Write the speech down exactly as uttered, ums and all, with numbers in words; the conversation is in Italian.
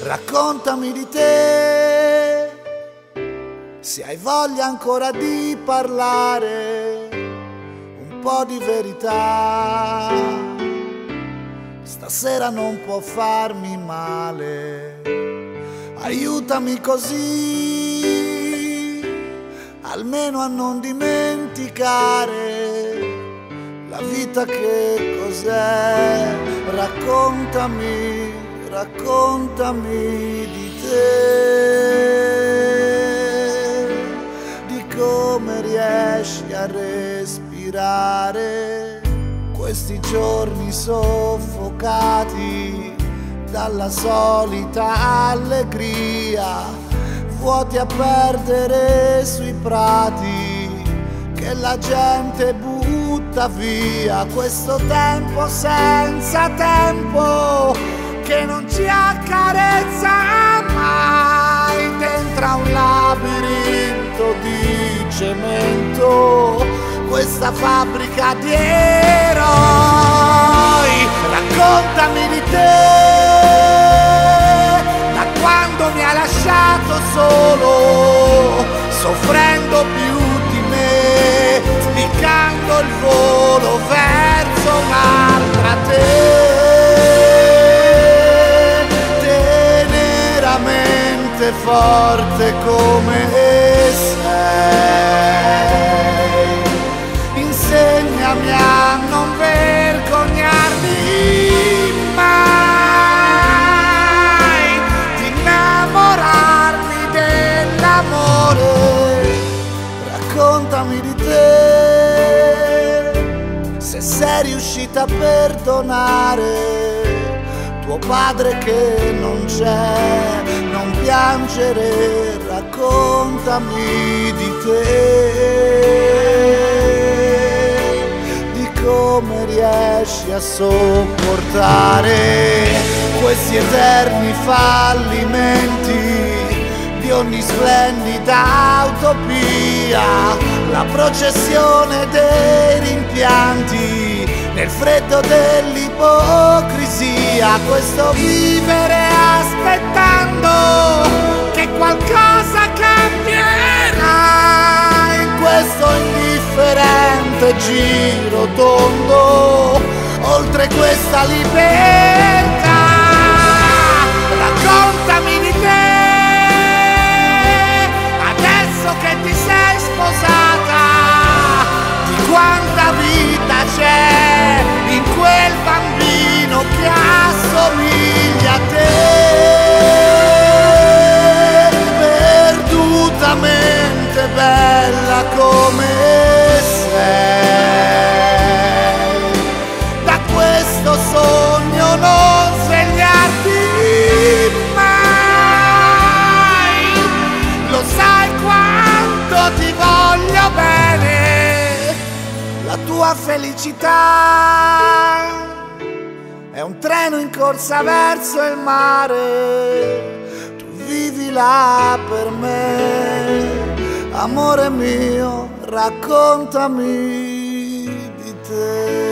Raccontami di te, se hai voglia ancora di parlare, un po' di verità. Stasera non può farmi male, aiutami così, almeno a non dimenticare la vita che cos'è. Raccontami, raccontami di te, di come riesci a respirare questi giorni soffocati dalla solita allegria, vuoti a perdere sui prati che la gente butta via. Questo tempo senza tempo che non ci accarezza mai, dentro un labirinto di cemento, questa fabbrica di eroi. Raccontami di te, da quando mi hai lasciato solo, soffrendo più di me, spiccando il volo verso un'altra te. Forte come sei, insegnami a non vergognarmi mai di innamorarmi dell'amore. Raccontami di te, se sei riuscita a perdonare tuo padre che non c'è, non piangere. Raccontami di te, di come riesci a sopportare questi eterni fallimenti di ogni splendida utopia, la processione dei rimpianti nel freddo dell'ipocrisia, questo vivere aspettando che qualcosa cambierà in questo indifferente giro tondo, oltre questa libertà. Raccontami di te, adesso che ti sei sposata, di quanta vita c'è in quel bambino che assomiglia a te, perdutamente bella come sei. Da questo sogno non svegliarti mai, lo sai quanto ti voglio bene. La tua felicità è un treno in corsa verso il mare, tu vivi là per me, amore mio, raccontami di te.